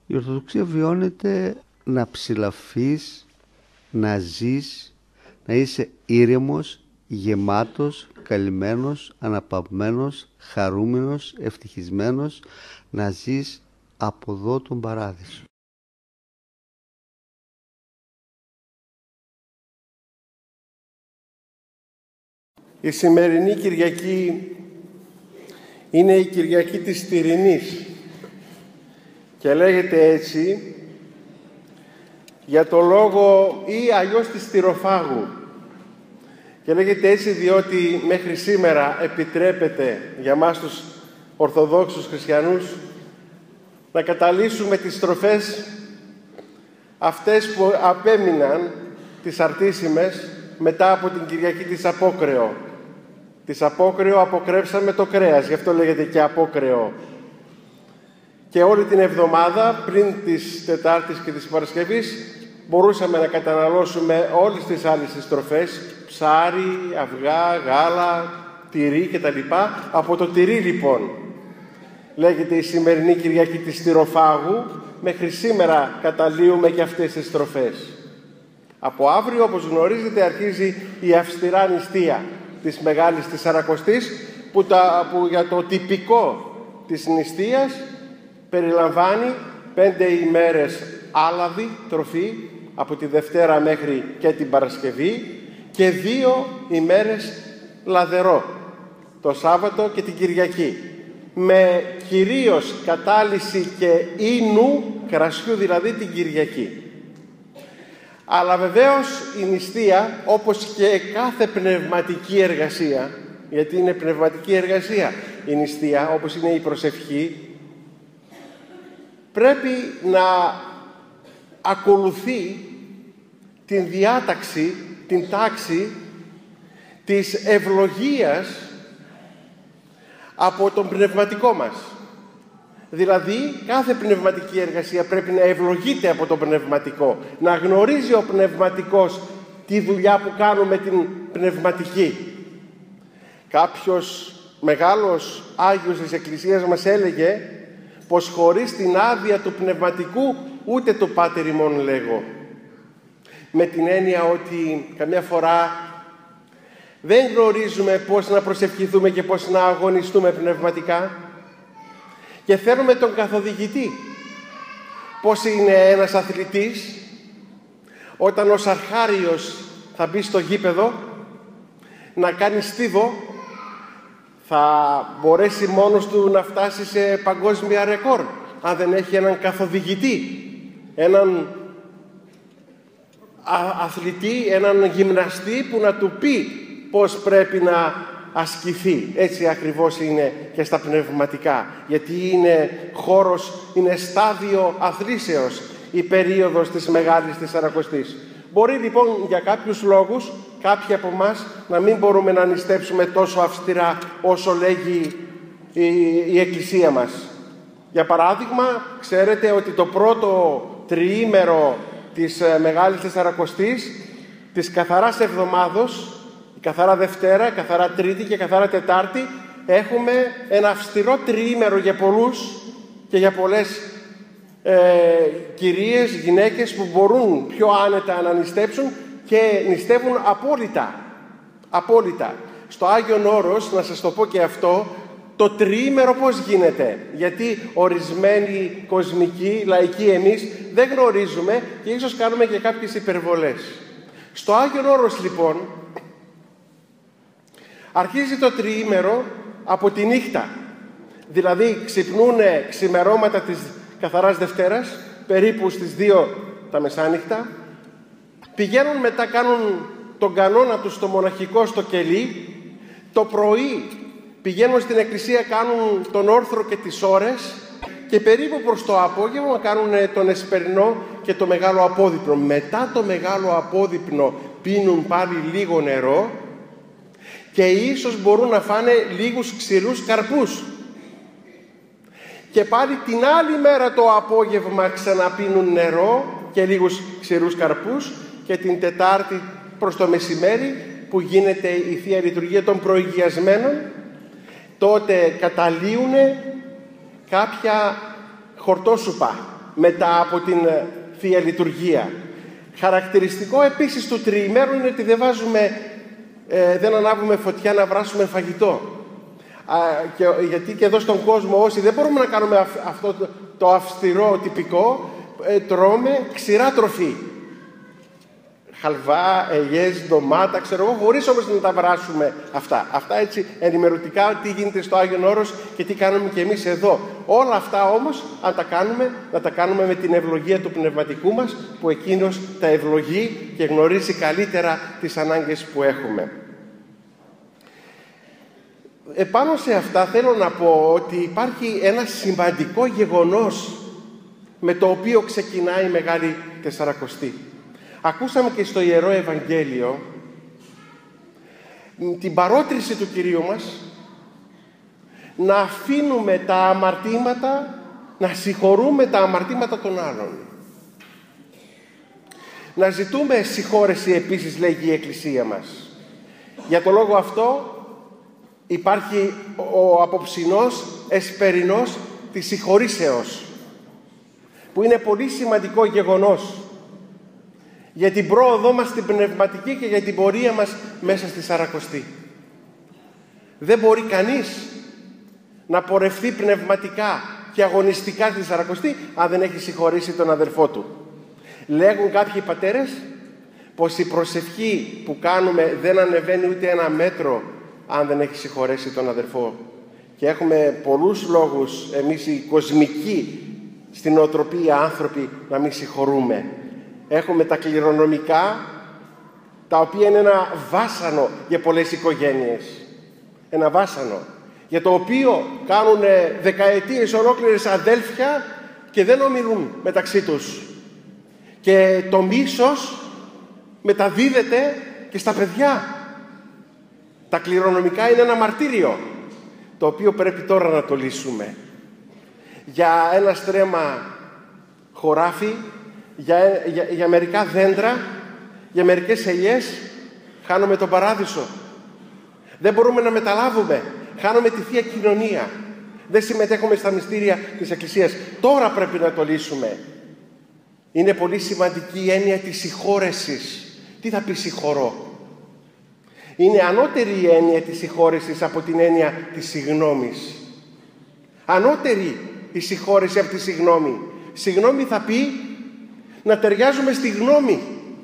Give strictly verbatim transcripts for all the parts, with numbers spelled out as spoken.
Η Ορθοδοξία βιώνεται να ψηλαφείς, να ζεις, να είσαι ήρεμος, γεμάτος, καλυμμένος, αναπαυμένος, χαρούμενος, ευτυχισμένος, να ζεις από εδώ τον παράδεισο. Η σημερινή Κυριακή είναι η Κυριακή της Στυρινής και λέγεται έτσι για το λόγο ή αλλιώς της Στυροφάγου, και λέγεται έτσι διότι μέχρι σήμερα επιτρέπεται για μας τους Ορθοδόξους Χριστιανούς να καταλύσουμε τις στροφές αυτές που απέμειναν, τις αρτήσιμες, μετά από την Κυριακή της Απόκρεο. Της Απόκρεο αποκρέψαμε το κρέας, γι' αυτό λέγεται και Απόκρεο. Και όλη την εβδομάδα, πριν της Τετάρτης και της Παρασκευής, μπορούσαμε να καταναλώσουμε όλες τις άλλες τις τροφές, ψάρι, αυγά, γάλα, τυρί κτλ. Από το τυρί λοιπόν λέγεται η σημερινή Κυριακή της Στυροφάγου, μέχρι σήμερα καταλύουμε και αυτές τις τροφές. Από αύριο, όπως γνωρίζετε, αρχίζει η αυστηρά νηστεία της Μεγάλης Τεσσαρακοστής, που, τα, που για το τυπικό της νηστείας περιλαμβάνει πέντε ημέρες άλαδη τροφή, από τη Δευτέρα μέχρι και την Παρασκευή, και δύο ημέρες λαδερό, το Σάββατο και την Κυριακή, με κυρίως κατάλυση και ίνου, κρασιού δηλαδή, την Κυριακή. Αλλά βεβαίως η νηστεία, όπως και κάθε πνευματική εργασία, γιατί είναι πνευματική εργασία η νηστεία, όπως είναι η προσευχή, πρέπει να ακολουθεί την διάταξη, την τάξη της ευλογίας από τον πνευματικό μας. Δηλαδή, κάθε πνευματική εργασία πρέπει να ευλογείται από τον πνευματικό, να γνωρίζει ο πνευματικός τη δουλειά που κάνουμε την πνευματική. Κάποιος μεγάλος Άγιος της Εκκλησίας μας έλεγε πως χωρίς την άδεια του πνευματικού ούτε το Πάτερ ημών λέγω. Με την έννοια ότι καμιά φορά δεν γνωρίζουμε πώς να προσευχηθούμε και πώς να αγωνιστούμε πνευματικά και θέλουμε τον καθοδηγητή. Πώς είναι ένας αθλητής όταν ως αρχάριος θα μπει στο γήπεδο να κάνει στίβο, θα μπορέσει μόνος του να φτάσει σε παγκόσμια ρεκόρ αν δεν έχει έναν καθοδηγητή, έναν αθλητή, έναν γυμναστή που να του πει πώς πρέπει να ασκηθεί. Έτσι ακριβώς είναι και στα πνευματικά, γιατί είναι χώρος, είναι στάδιο αθλήσεως η περίοδος της Μεγάλης Τεσσαρακοστής. Μπορεί λοιπόν για κάποιους λόγους κάποιοι από εμάς να μην μπορούμε να νηστέψουμε τόσο αυστηρά όσο λέγει η, η Εκκλησία μας. Για παράδειγμα, ξέρετε ότι το πρώτο τριήμερο της Μεγάλης Τεσσαρακοστής, της καθαράς εβδομάδος, η καθαρά Δευτέρα, η καθαρά Τρίτη και η καθαρά Τετάρτη, έχουμε ένα αυστηρό τριήμερο για πολλούς και για πολλές ε, κυρίες, γυναίκες που μπορούν πιο άνετα να νηστέψουν και νηστεύουν απόλυτα. Απόλυτα. Στο Άγιον Όρος, να σας το πω και αυτό, το τριήμερο πώς γίνεται. Γιατί ορισμένοι κοσμικοί, λαϊκοί εμείς, δεν γνωρίζουμε και ίσως κάνουμε και κάποιες υπερβολές. Στο Άγιον Όρος λοιπόν, αρχίζει το τριήμερο από τη νύχτα. Δηλαδή ξυπνούνε ξημερώματα της καθαράς Δευτέρας, περίπου στις δύο τα μεσάνυχτα. Πηγαίνουν μετά, κάνουν τον κανόνα τους στο μοναχικό στο κελί. Το πρωί πηγαίνουν στην εκκλησία, κάνουν τον όρθρο και τις ώρες. Και περίπου προς το απόγευμα κάνουν τον εσπερινό και το μεγάλο απόδειπνο. Μετά το μεγάλο απόδειπνο πίνουν πάλι λίγο νερό και ίσως μπορούν να φάνε λίγους ξηρούς καρπούς. Και πάλι την άλλη μέρα το απόγευμα ξαναπίνουν νερό και λίγους ξηρούς καρπούς, και την Τετάρτη προς το μεσημέρι που γίνεται η Θεία Λειτουργία των προηγιασμένων, τότε καταλύουν κάποια χορτόσουπα, μετά από την Θεία Λειτουργία. Χαρακτηριστικό επίσης του τριημέρου είναι ότι δεν βάζουμε, ε, δεν ανάβουμε φωτιά να βράσουμε φαγητό. Α, και, γιατί και εδώ στον κόσμο όσοι δεν μπορούμε να κάνουμε αυ, αυτό το, το αυστηρό τυπικό, ε, τρώμε ξηρά τροφή. Χαλβά, ελιές, ντομάτα, ξέρω εγώ, χωρίς όμως να τα βράσουμε αυτά. Αυτά έτσι ενημερωτικά, τι γίνεται στο Άγιον Όρος και τι κάνουμε και εμείς εδώ. Όλα αυτά όμως, αν τα κάνουμε, να τα κάνουμε με την ευλογία του πνευματικού μας, που εκείνος τα ευλογεί και γνωρίζει καλύτερα τις ανάγκες που έχουμε. Επάνω σε αυτά θέλω να πω ότι υπάρχει ένα σημαντικό γεγονός με το οποίο ξεκινάει η Μεγάλη Τεσσαρακοστή. Ακούσαμε και στο Ιερό Ευαγγέλιο την παρότριση του Κυρίου μας να αφήνουμε τα αμαρτήματα, να συγχωρούμε τα αμαρτήματα των άλλων. Να ζητούμε συγχώρεση επίσης, λέγει η Εκκλησία μας. Για το λόγο αυτό υπάρχει ο απόψινός εσπερινός της συγχωρήσεως, που είναι πολύ σημαντικό γεγονός για την πρόοδό μας στην πνευματική και για την πορεία μας μέσα στη Σαρακοστή. Δεν μπορεί κανείς να πορευτεί πνευματικά και αγωνιστικά στη Σαρακοστή αν δεν έχει συγχωρήσει τον αδερφό του. Λέγουν κάποιοι πατέρες πως η προσευχή που κάνουμε δεν ανεβαίνει ούτε ένα μέτρο αν δεν έχει συγχωρέσει τον αδερφό. Και έχουμε πολλούς λόγους εμείς οι κοσμικοί στην νοοτροπία άνθρωποι να μην συγχωρούμε. Έχουμε τα κληρονομικά, τα οποία είναι ένα βάσανο για πολλές οικογένειες. Ένα βάσανο, για το οποίο κάνουν δεκαετίες ολόκληρες αδέλφια και δεν ομιλούν μεταξύ τους. Και το μίσος μεταδίδεται και στα παιδιά. Τα κληρονομικά είναι ένα μαρτύριο, το οποίο πρέπει τώρα να το λύσουμε. Για ένα στρέμμα χωράφι, Για, για, για μερικά δέντρα, για μερικές ελιές, χάνουμε τον παράδεισο. Δεν μπορούμε να μεταλάβουμε. Χάνουμε τη Θεία Κοινωνία. Δεν συμμετέχουμε στα μυστήρια της Εκκλησίας. Τώρα πρέπει να το λύσουμε. Είναι πολύ σημαντική η έννοια της συγχώρεσης. Τι θα πει συγχωρώ? Είναι ανώτερη η έννοια της συγχώρεσης από την έννοια της συγγνώμης. Ανώτερη η συγχώρεση από τη συγγνώμη. Συγγνώμη θα πει να ταιριάζουμε στη γνώμη.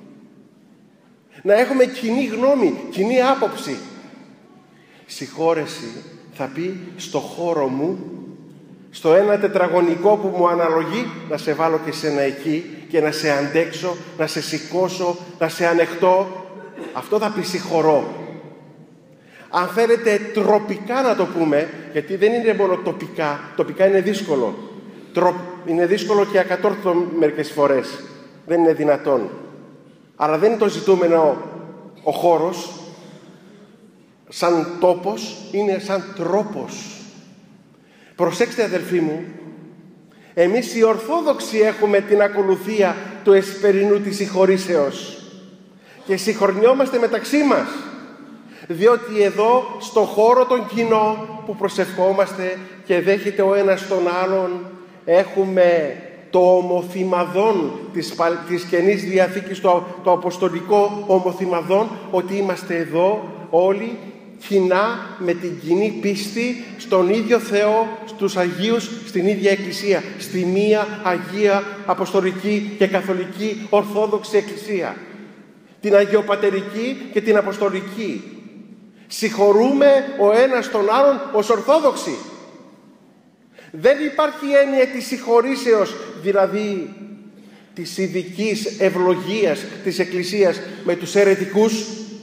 Να έχουμε κοινή γνώμη, κοινή άποψη. Συγχώρεση θα πει στο χώρο μου, στο ένα τετραγωνικό που μου αναλογεί, να σε βάλω και σένα εκεί και να σε αντέξω, να σε σηκώσω, να σε ανεχτώ. Αυτό θα πει συγχωρώ. Αν θέλετε τροπικά να το πούμε, γιατί δεν είναι μόνο τοπικά, τοπικά είναι δύσκολο. Τρο... Είναι δύσκολο και ακατόρθωτο μερικές φορές. Δεν είναι δυνατόν. Αλλά δεν είναι το ζητούμενο ο χώρος. Σαν τόπος, είναι σαν τρόπος. Προσέξτε αδελφοί μου, εμείς οι Ορθόδοξοι έχουμε την ακολουθία του εσπερινού της συγχωρήσεως και συγχωρνιόμαστε μεταξύ μας, διότι εδώ στο χώρο τον κοινό που προσευχόμαστε και δέχεται ο ένας τον άλλον, έχουμε το ομοθυμαδόν της, της Καινής Διαθήκης, το, το αποστολικό ομοθυμαδόν, ότι είμαστε εδώ όλοι κοινά με την κοινή πίστη στον ίδιο Θεό, στους Αγίους, στην ίδια Εκκλησία, στη μία Αγία Αποστολική και Καθολική Ορθόδοξη Εκκλησία, την Αγιοπατερική και την Αποστολική. Συγχωρούμε ο ένας τον άλλον ως Ορθόδοξοι. Δεν υπάρχει έννοια της συγχωρήσεως, δηλαδή της ειδικής ευλογίας της Εκκλησίας με τους αιρετικούς.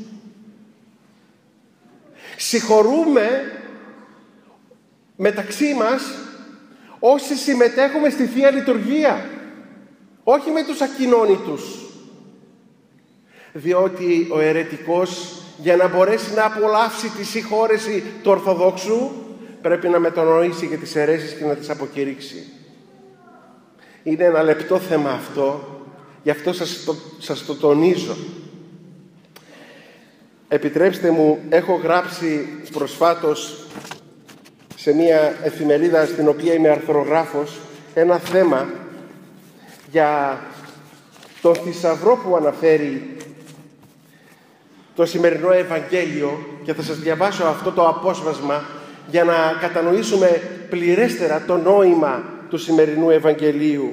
Συγχωρούμε μεταξύ μας όσοι συμμετέχουμε στη Θεία Λειτουργία, όχι με τους ακοινώνητους. Διότι ο αιρετικός, για να μπορέσει να απολαύσει τη συγχώρεση του Ορθοδόξου, πρέπει να μετανοήσει για τις αιρέσεις και να τις αποκηρύξει. Είναι ένα λεπτό θέμα αυτό, γι' αυτό σας το, σας το τονίζω. Επιτρέψτε μου, έχω γράψει προσφάτως σε μια εφημερίδα στην οποία είμαι αρθρογράφος ένα θέμα για τον θησαυρό που αναφέρει το σημερινό Ευαγγέλιο, και θα σας διαβάσω αυτό το απόσπασμα για να κατανοήσουμε πληρέστερα το νόημα του σημερινού Ευαγγελίου.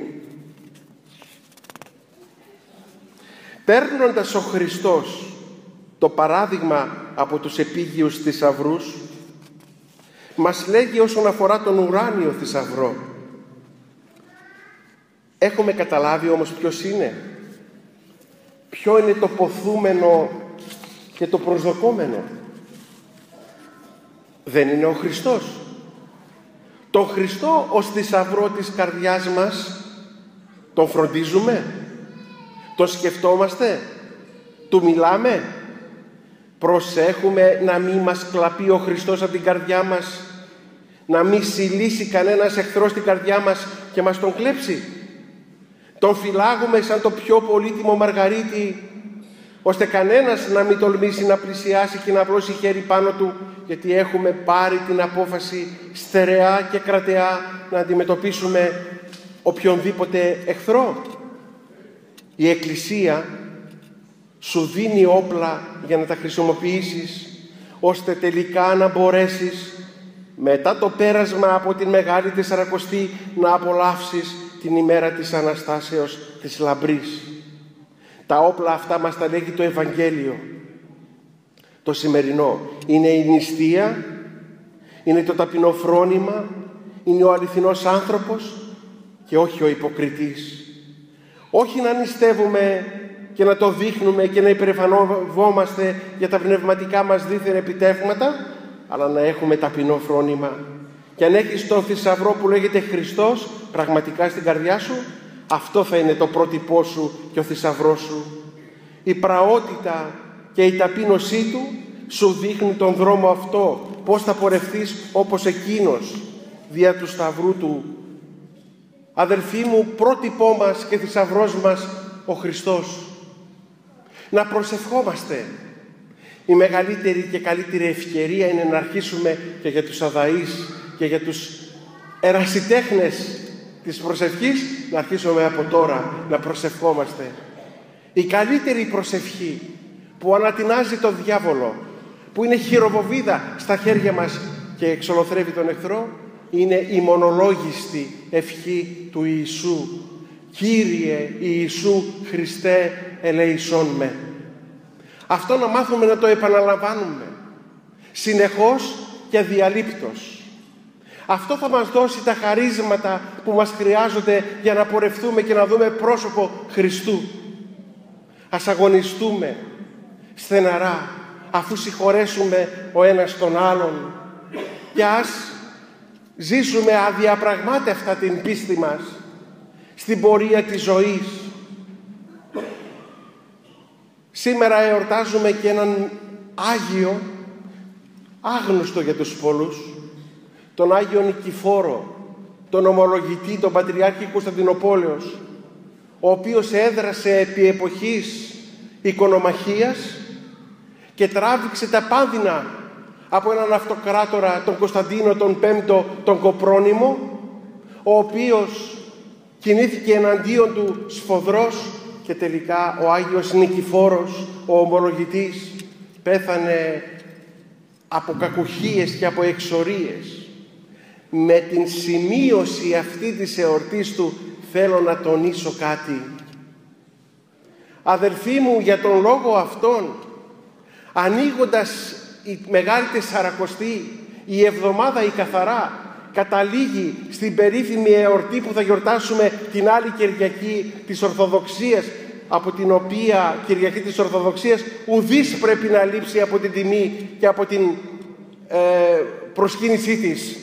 Παίρνοντας ο Χριστός το παράδειγμα από τους επίγειους θησαυρούς, μας λέγει όσον αφορά τον ουράνιο θησαυρό. Έχουμε καταλάβει όμως ποιος είναι? Ποιο είναι το ποθούμενο και το προσδοκόμενο? Δεν είναι ο Χριστός? Τον Χριστό ως θησαυρό της καρδιάς μας τον φροντίζουμε? Τον σκεφτόμαστε? Του μιλάμε? Προσέχουμε να μην μας κλαπεί ο Χριστός από την καρδιά μας, να μην συλλήσει κανένας εχθρός στην καρδιά μας και μας τον κλέψει? Τον φυλάγουμε σαν το πιο πολύτιμο μαργαρίτη, ώστε κανένας να μην τολμήσει να πλησιάσει και να απλώσει χέρι πάνω του, γιατί έχουμε πάρει την απόφαση στερεά και κρατεά να αντιμετωπίσουμε οποιονδήποτε εχθρό? Η Εκκλησία σου δίνει όπλα για να τα χρησιμοποιήσεις, ώστε τελικά να μπορέσεις μετά το πέρασμα από την Μεγάλη Τεσσαρακοστή να απολαύσεις την ημέρα της Αναστάσεως της λαμπρής. Τα όπλα αυτά μας τα λέγει το Ευαγγέλιο. Το σημερινό είναι η νηστεία, είναι το ταπεινό φρόνημα, είναι ο αληθινός άνθρωπος και όχι ο υποκριτής. Όχι να νηστεύουμε και να το δείχνουμε και να υπερηφανευόμαστε για τα πνευματικά μας δίθεν επιτεύγματα, αλλά να έχουμε ταπεινό φρόνημα. Και αν έχεις τον θησαυρό που λέγεται Χριστός πραγματικά στην καρδιά σου, αυτό θα είναι το πρότυπό σου και ο θησαυρός σου. Η πραότητα και η ταπείνωσή του σου δείχνει τον δρόμο αυτό, πώς θα πορευθείς όπως εκείνος δια του σταυρού του. Αδελφοί μου, πρότυπό μας και θησαυρός μας ο Χριστός. Να προσευχόμαστε. Η μεγαλύτερη και καλύτερη ευκαιρία είναι να αρχίσουμε και για τους αδαείς και για τους ερασιτέχνες της προσευχής, να αρχίσουμε από τώρα να προσευχόμαστε. Η καλύτερη προσευχή που ανατινάζει τον διάβολο, που είναι χειροβοβίδα στα χέρια μας και εξολοθρεύει τον εχθρό, είναι η μονολόγιστη ευχή του Ιησού. Κύριε Ιησού Χριστέ, ελέησόν με. Αυτό να μάθουμε να το επαναλαμβάνουμε συνεχώς και αδιαλείπτως. Αυτό θα μας δώσει τα χαρίσματα που μας χρειάζονται για να πορευτούμε και να δούμε πρόσωπο Χριστού. Ας αγωνιστούμε στεναρά, αφού συγχωρέσουμε ο ένας τον άλλον, και ας ζήσουμε αδιαπραγμάτευτα την πίστη μας στην πορεία της ζωής. Σήμερα εορτάζουμε και έναν Άγιο, άγνωστο για τους πολλούς, τον Άγιο Νικηφόρο, τον ομολογητή, τον Πατριάρχη Κωνσταντινοπόλεως, ο οποίος έδρασε επί εποχής οικονομαχίας και τράβηξε τα πάνδυνα από έναν αυτοκράτορα, τον Κωνσταντίνο τον Πέμπτο, τον Κοπρόνημο, ο οποίος κινήθηκε εναντίον του σφοδρός, και τελικά ο Άγιος Νικηφόρος, ο ομολογητής, πέθανε από κακουχίες και από εξορίες. Με την σημείωση αυτή της εορτής του θέλω να τονίσω κάτι. Αδελφοί μου, για τον λόγο αυτόν, ανοίγοντας η Μεγάλη Τεσσαρακοστή, η εβδομάδα η καθαρά καταλήγει στην περίφημη εορτή που θα γιορτάσουμε την άλλη Κυριακή της Ορθοδοξίας, από την οποία Κυριακή της Ορθοδοξίας ουδής πρέπει να λείψει από την τιμή και από την ε, προσκύνησή της.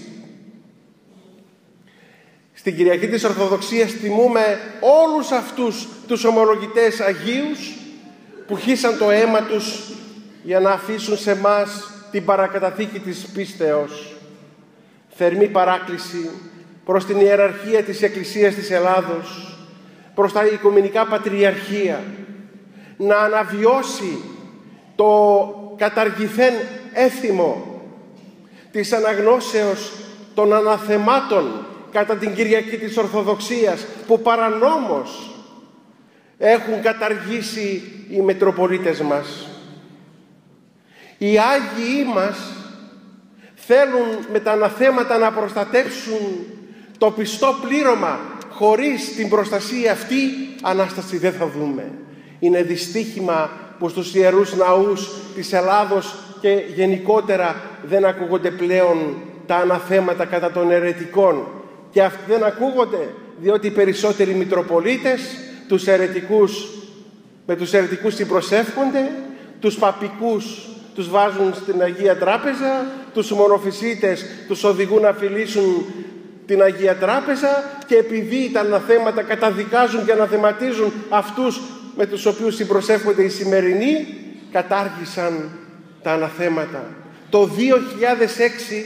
Στην Κυριακή της Ορθοδοξίας τιμούμε όλους αυτούς τους ομολογητές Αγίους που χύσαν το αίμα τους για να αφήσουν σε μας την παρακαταθήκη της πίστεως. Θερμή παράκληση προς την ιεραρχία της Εκκλησίας της Ελλάδος, προς τα Οικουμενικά Πατριαρχία, να αναβιώσει το καταργηθέν έθιμο της αναγνώσεως των αναθεμάτων κατά την Κυριακή της Ορθοδοξίας που παρανόμως έχουν καταργήσει οι Μητροπολίτες μας. Οι Άγιοι μας θέλουν με τα αναθέματα να προστατεύσουν το πιστό πλήρωμα. Χωρίς την προστασία αυτή, Ανάσταση δεν θα δούμε. Είναι δυστύχημα που στους ιερούς ναούς της Ελλάδος και γενικότερα δεν ακούγονται πλέον τα αναθέματα κατά των αιρετικών. Και αυτοί δεν ακούγονται διότι οι περισσότεροι Μητροπολίτες τους αιρετικούς, με τους αιρετικούς συμπροσεύχονται, τους παπικούς τους βάζουν στην Αγία Τράπεζα, τους μονοφυσίτες τους οδηγούν να φιλήσουν την Αγία Τράπεζα και επειδή τα αναθέματα καταδικάζουν και αναθεματίζουν αυτούς με τους οποίους συμπροσεύχονται οι σημερινοί, κατάργησαν τα αναθέματα. Το δύο χιλιάδες έξι,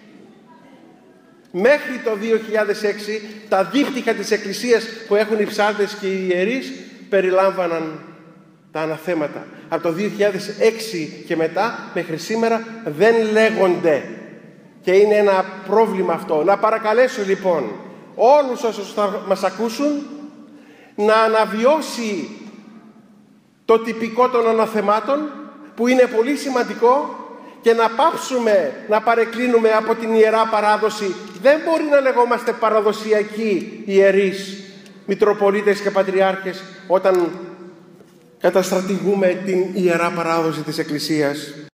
μέχρι το δύο χιλιάδες έξι, τα δίκτυα της Εκκλησίας που έχουν οι ψάρτες και οι ιερείς περιλάμβαναν τα αναθέματα. Από το δύο χιλιάδες έξι και μετά μέχρι σήμερα δεν λέγονται. Και είναι ένα πρόβλημα αυτό. Να παρακαλέσω λοιπόν όλους όσους θα μας ακούσουν να αναβιώσει το τυπικό των αναθεμάτων που είναι πολύ σημαντικό και να πάψουμε να παρεκκλίνουμε από την Ιερά Παράδοση. Δεν μπορεί να λεγόμαστε παραδοσιακοί ιερείς, Μητροπολίτες και Πατριάρχες όταν καταστρατηγούμε την Ιερά Παράδοση της Εκκλησίας.